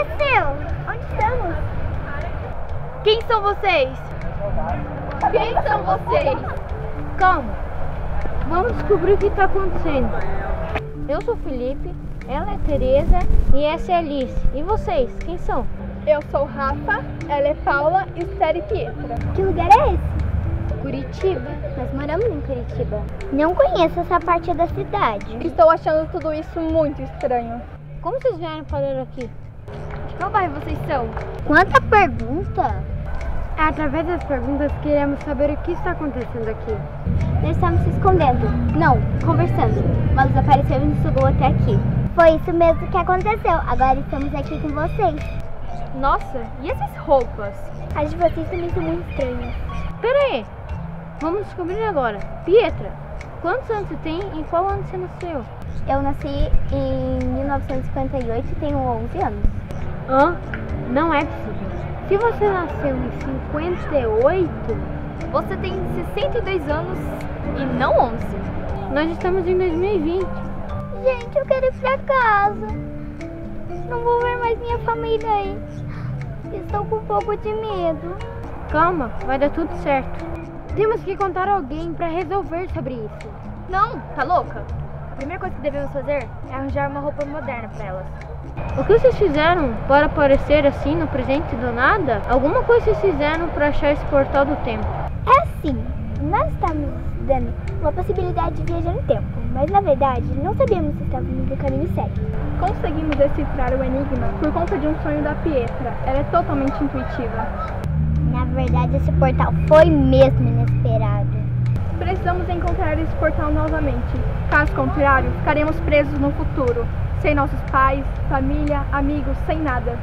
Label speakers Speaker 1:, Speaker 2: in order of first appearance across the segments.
Speaker 1: aconteceu? Onde estamos?
Speaker 2: Quem são vocês? Quem são vocês? Calma. Vamos descobrir o que está acontecendo. Eu sou o Felipe, ela é Tereza e essa é a Alice. E vocês, quem são?
Speaker 3: Eu sou Rafa, ela é Paula, Esther e Pietra.
Speaker 1: Que lugar é esse?
Speaker 2: Curitiba.
Speaker 1: Nós moramos em Curitiba. Não conheço essa parte da cidade.
Speaker 3: Estou achando tudo isso muito estranho.
Speaker 2: Como vocês vieram parar aqui? De qual bairro vocês são?
Speaker 1: Quanta pergunta!
Speaker 2: Através das perguntas, queremos saber o que está acontecendo aqui.
Speaker 1: Nós estamos se escondendo. Não, conversando. Uma luz apareceu e nos sugou até aqui. Foi isso mesmo que aconteceu. Agora estamos aqui com vocês.
Speaker 3: Nossa, e essas roupas?
Speaker 1: As de vocês também são muito estranhas.
Speaker 2: Pera aí, vamos descobrir agora. Pietra, quantos anos você tem e qual ano você nasceu?
Speaker 1: Eu nasci em 1958 e tenho 11 anos.
Speaker 2: Hã? Não é possível. Se você nasceu em 58,
Speaker 3: Você tem 62 anos e não 11.
Speaker 2: nós estamos em 2020.
Speaker 1: Gente, eu quero ir pra casa. Não vou ver mais minha família aí. Estou com um pouco de medo.
Speaker 2: Calma, vai dar tudo certo. Temos que encontrar alguém para resolver sobre isso.
Speaker 3: Não, tá louca? A primeira coisa que devemos fazer é arranjar uma roupa moderna pra elas.
Speaker 2: O que vocês fizeram para aparecer assim no presente do nada? Alguma coisa vocês fizeram para achar esse portal do tempo?
Speaker 1: É assim, nós estamos dando uma possibilidade de viajar no tempo, mas na verdade não sabíamos se estávamos no caminho certo.
Speaker 3: Conseguimos decifrar o enigma por conta de um sonho da Pietra. Ela é totalmente intuitiva.
Speaker 1: Na verdade, esse portal foi mesmo inesperado.
Speaker 3: Precisamos encontrar esse portal novamente. Caso contrário, ficaremos presos no futuro. Sem nossos pais, família, amigos, sem nada.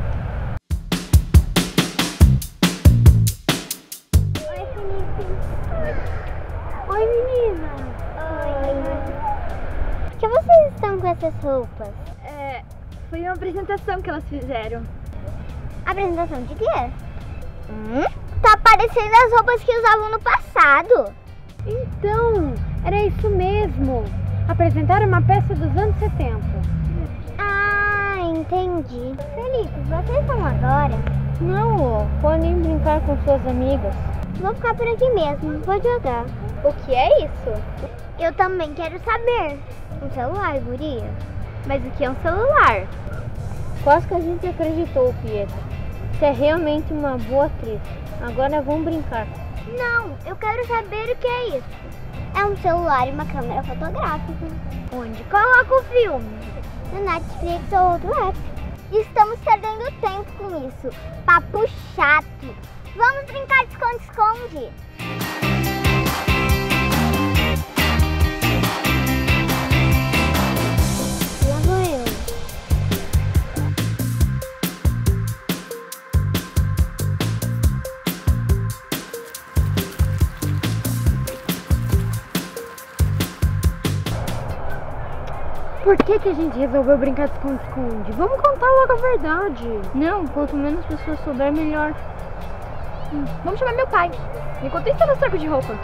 Speaker 1: Oi, Felipe. Oi, menina. Oi. Por que vocês estão com essas roupas?
Speaker 3: Foi uma apresentação que elas fizeram.
Speaker 1: Apresentação de quê? Tá parecendo as roupas que usavam no passado.
Speaker 2: Então, era isso mesmo. Apresentaram uma peça dos anos 70.
Speaker 1: Ah, entendi. Felipe, vocês vão agora?
Speaker 2: Não, podem brincar com suas amigas.
Speaker 1: Vou ficar por aqui mesmo, vou jogar.
Speaker 3: O que é isso?
Speaker 1: Eu também quero saber. Um celular, guria?
Speaker 3: Mas o que é um celular?
Speaker 2: Quase que a gente acreditou, Pietra. Você é realmente uma boa atriz. Agora vamos brincar.
Speaker 1: Não, eu quero saber o que é isso. É um celular e uma câmera fotográfica.
Speaker 3: Onde coloca o filme?
Speaker 1: No Netflix ou outro app. Estamos perdendo tempo com isso. Papo chato. Vamos brincar de esconde-esconde. Lá vou eu.
Speaker 2: Por que a gente resolveu brincar de esconde-esconde? Vamos contar logo a verdade. Não, quanto menos pessoas souber, melhor.
Speaker 3: Vamos chamar meu pai. Enquanto isso, eu não troco de roupa.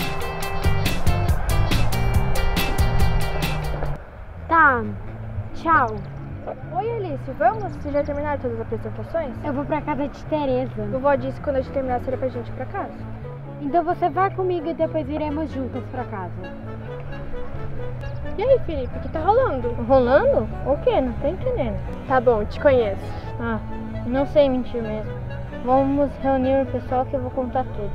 Speaker 2: Tá, tchau.
Speaker 3: Oi, Alice, vamos? Você já terminaram todas as apresentações?
Speaker 2: Eu vou pra casa de Tereza.
Speaker 3: Vovó disse que quando a gente terminar seria pra gente ir pra casa.
Speaker 2: Então você vai comigo e depois iremos juntas pra casa.
Speaker 3: E aí, Felipe, o que tá rolando?
Speaker 2: Rolando? O quê? Não tô entendendo.
Speaker 3: Tá bom, te conheço.
Speaker 2: Ah, não sei mentir mesmo. Vamos reunir o pessoal que eu vou contar tudo.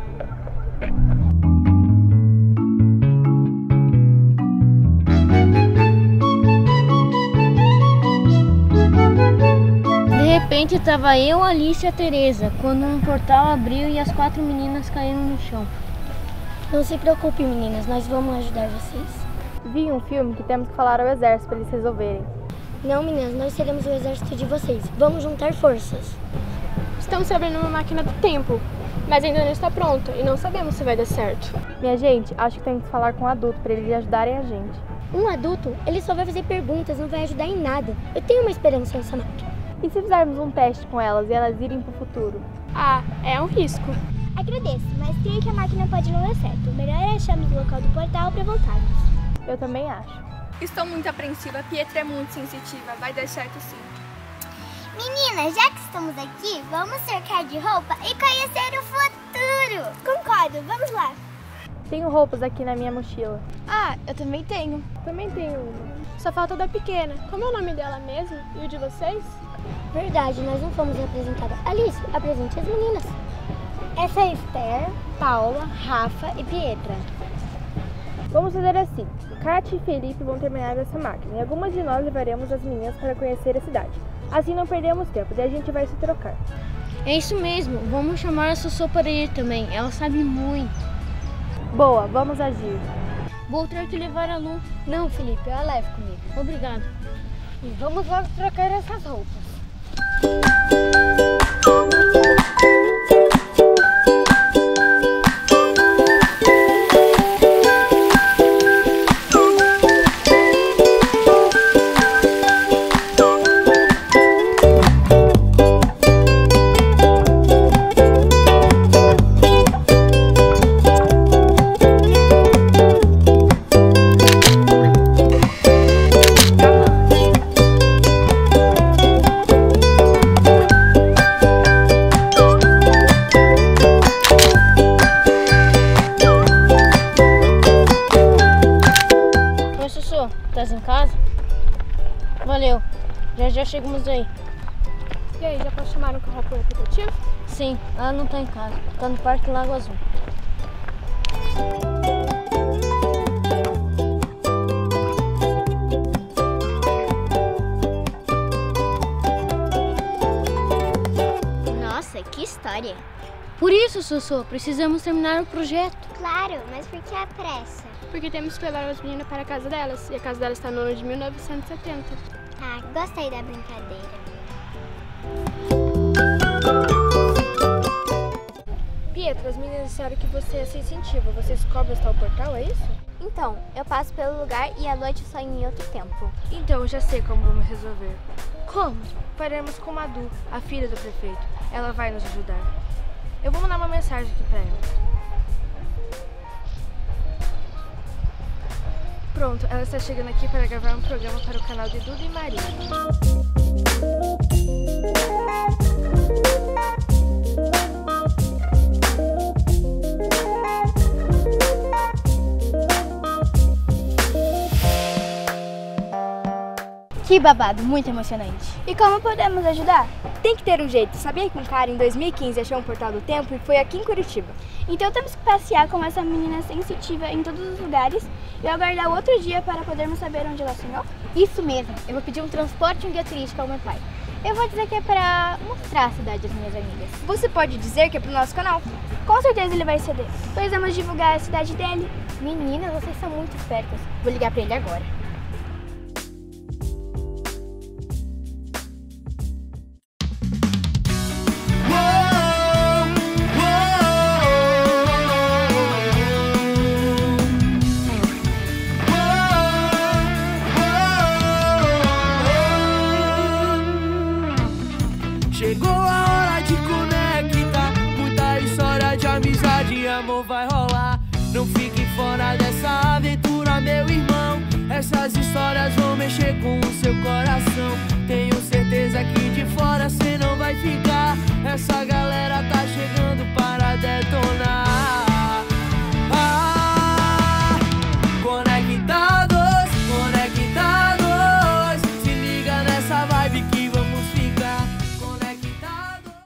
Speaker 2: De repente tava eu, Alice e a Tereza, quando um portal abriu e as 4 meninas caíram no chão.
Speaker 1: Não se preocupe, meninas, nós vamos ajudar vocês.
Speaker 3: Vi um filme que temos que falar ao exército pra eles resolverem.
Speaker 1: Não, meninas, nós seremos o exército de vocês. Vamos juntar forças.
Speaker 3: Estamos se abrindo uma máquina do tempo, mas ainda não está pronta e não sabemos se vai dar certo. Minha gente, acho que temos que falar com um adulto pra eles ajudarem a gente.
Speaker 1: Um adulto, ele só vai fazer perguntas, não vai ajudar em nada. Eu tenho uma esperança nessa máquina.
Speaker 3: E se fizermos um teste com elas e elas irem pro futuro? Ah, é um risco.
Speaker 1: Agradeço, mas creio que a máquina pode não dar certo. O melhor é acharmos o local do portal para voltarmos.
Speaker 3: Eu também acho.
Speaker 4: Estou muito apreensiva, a Pietra é muito sensitiva, vai dar certo sim.
Speaker 1: Meninas, já que estamos aqui, vamos trocar de roupa e conhecer o futuro. Concordo, vamos lá.
Speaker 3: Tenho roupas aqui na minha mochila.
Speaker 2: Ah, eu também tenho.
Speaker 3: Também tenho uma. Só falta da pequena. Como é o nome dela mesmo? E o de vocês?
Speaker 1: Verdade, nós não fomos apresentadas. Alice, apresente as meninas. Essa é Esther, Paula, Rafa e Pietra.
Speaker 3: Vamos fazer assim. Kátia e Felipe vão terminar essa máquina e algumas de nós levaremos as meninas para conhecer a cidade. Assim não perdemos tempo, daí a gente vai se trocar.
Speaker 2: É isso mesmo, vamos chamar a Sossô para ir também, ela sabe muito.
Speaker 3: Boa, vamos agir.
Speaker 2: Vou ter que levar a Lu.
Speaker 1: Não, Felipe, eu a levo comigo.
Speaker 2: Obrigado.
Speaker 1: E vamos logo trocar essas roupas.
Speaker 2: Estás em casa? Valeu, já chegamos aí.
Speaker 3: E aí, já posso chamar um carro por aplicativo?
Speaker 2: Sim, ela não tá em casa, tá no Parque Lago Azul.
Speaker 1: Nossa, que história.
Speaker 2: Por isso, Sossô, precisamos terminar o projeto.
Speaker 1: Claro, mas por que a pressa?
Speaker 3: Porque temos que levar as meninas para a casa delas. E a casa delas está no ano de 1970.
Speaker 1: Tá, gostei da brincadeira.
Speaker 3: Pietra, as meninas disseram que você é sensitivo. Você descobre onde está o portal, é isso?
Speaker 1: Então, eu passo pelo lugar e à noite sonho em outro tempo.
Speaker 3: Então, eu já sei como vamos resolver.
Speaker 2: Como?
Speaker 3: Faremos com Madu, a filha do prefeito. Ela vai nos ajudar. Eu vou mandar uma mensagem aqui para ela. Pronto, ela está chegando aqui para gravar um programa para o canal de Duda e Maria.
Speaker 2: Que babado, muito emocionante.
Speaker 3: E como podemos ajudar? Tem que ter um jeito. Sabia que um cara em 2015 achou um portal do tempo e foi aqui em Curitiba? Então temos que passear com essa menina sensitiva em todos os lugares e aguardar outro dia para podermos saber onde ela sonhou?
Speaker 2: Isso mesmo, eu vou pedir um transporte e um guia turístico ao meu pai. Eu vou dizer que é para mostrar a cidade às minhas amigas.
Speaker 3: Você pode dizer que é pro nosso canal. Com certeza ele vai ceder, pois vamos divulgar a cidade dele.
Speaker 2: Meninas, vocês são muito espertas. Vou ligar para ele agora.
Speaker 4: Chegou a hora de conectar, muita história de amizade e amor vai rolar. Não fique fora dessa aventura, meu irmão. Essas histórias vão mexer com o seu coração.